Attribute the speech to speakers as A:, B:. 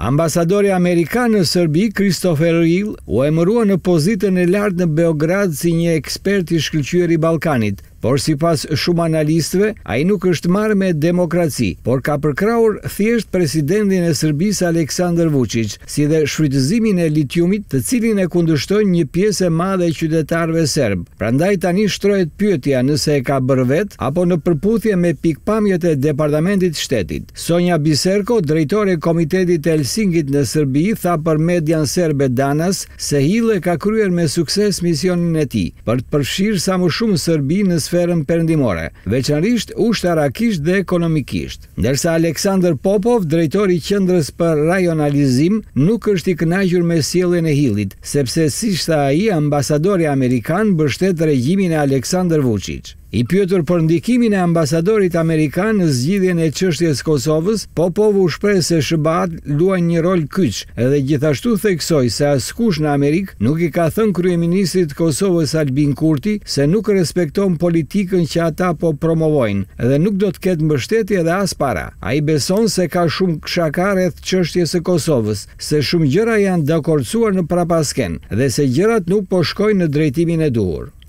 A: Ambasadori amerikan në Serbi, Christopher Hill, u emërua në pozitën e lartë në Beograd si një ekspert i shkëlqyer i Ballkanit, por sipas shumë analistëve, ai nuk është marrë me demokraci, por ka përkrahur thjesht presidentin e Serbisë Aleksandar Vučić, si dhe shfrytëzimin e litiumit, të cilin e kundërshton një pjesë e madhe e qytetarëve serb. Prandaj tani shtrohet pyetja nëse e ka bërë vet apo në përputhje me pikpamjet e Departamentit Shtetit. Sonja Biserko, drejtore e Komitetit të Helsinkit në Serbi, tha për median serbe Danas se Hill e ka kryer me sukses misionin e tij për të përfshirë sa më shumë Serbi në sferën perëndimore, veçanërisht ushtarakisht dhe ekonomikisht. Ndërsa Aleksandar Popov, drejtori i Qendrës për Rajonalizim, nuk është i kënaqur me sjelljen e Hillit, sepse siç tha ai, ambasadori amerikan mbështet regjimin e Aleksandar Vučić. I pyetur për ndikimin e ambasadorit amerikan në zgjidhjen e çështjes Kosovës, Popov u shpreh se SBA-t luajnë një rol kyç dhe gjithashtu theksoi se askush në Amerikë nuk i ka thënë kryeministrit të Kosovës Albin Kurti se nuk respekton politikën që ata po promovojnë dhe nuk do të ketë mbështetje dhe as para. Ai beson se ka shumë kshaka rreth çështjes së Kosovës, se shumë gjëra janë dakordsuar në prapasken dhe se gjërat nuk po shkojnë në drejtimin e duhur.